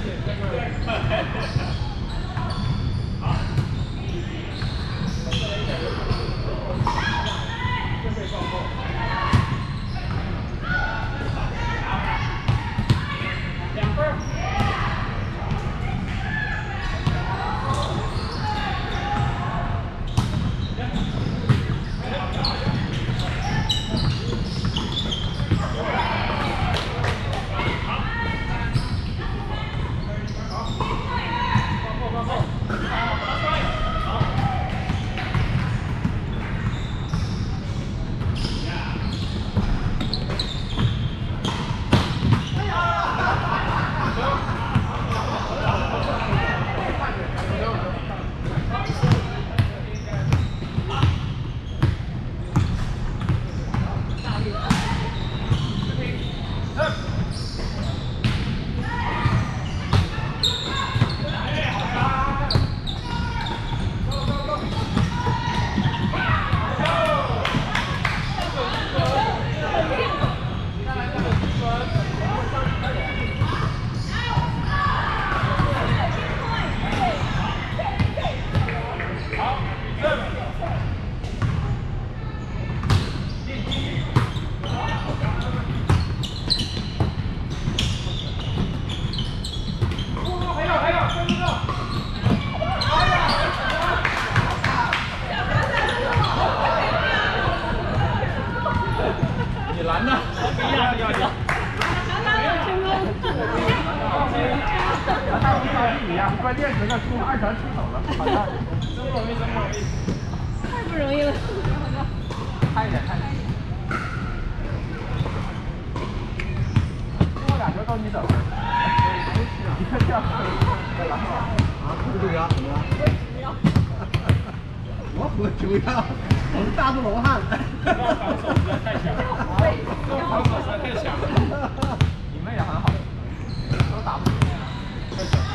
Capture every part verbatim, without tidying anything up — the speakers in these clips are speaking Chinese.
关键时刻出二传出手了，好像真不容易，真不容易， 太不容易了。 差一点，差一点。最后俩球都你整了，一个跳，一个篮板。啊，不主要，怎么了？我不主要，我是大肚罗汉。防守实在太强了，防守实在太强了。你们也很好，都打不赢。太强。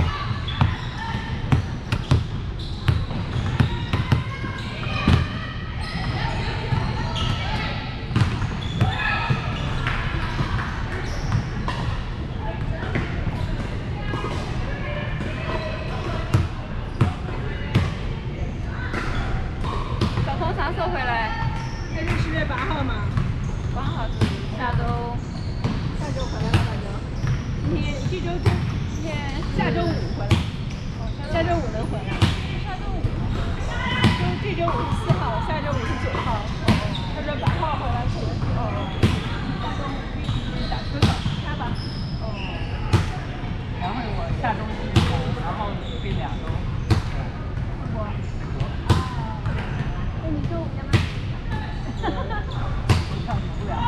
收回来， 那是十月八号吗？ 八号是下周， 下周回来了，反正。今天这周周， 今天下周五回来。下周五能回来。 下周五。 就这周五是四号，下周五是九号。他说八号回来可能是哦。下周五必须打出手，他吧。 哦。然后我下周一走，然后这两周。我。 你中午干嘛？ 上不了。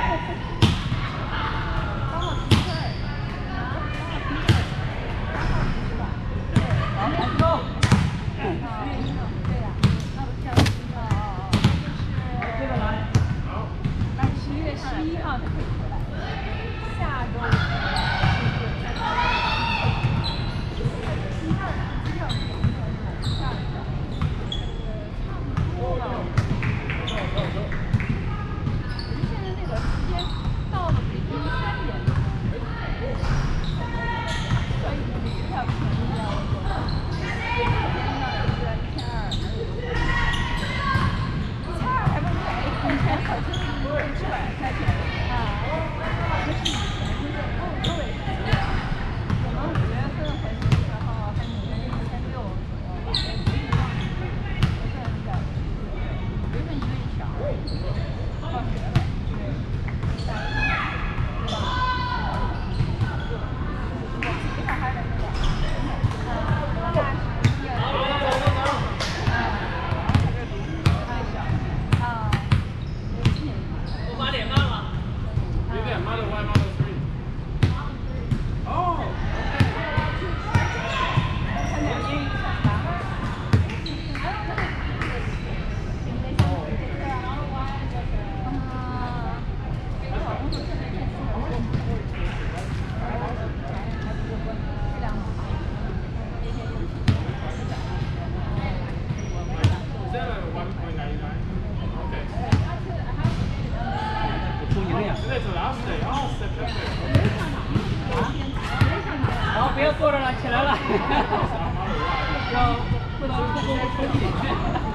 帮我提事儿。啊？帮我提事儿。是吧？好，来走。好，对呀，那不跳哦哦哦。这个来。好。那十一月十一号才可以回来。下周五。一号，一号，一号，下周。 要坐着了，起来了。要不能冲锋冲进。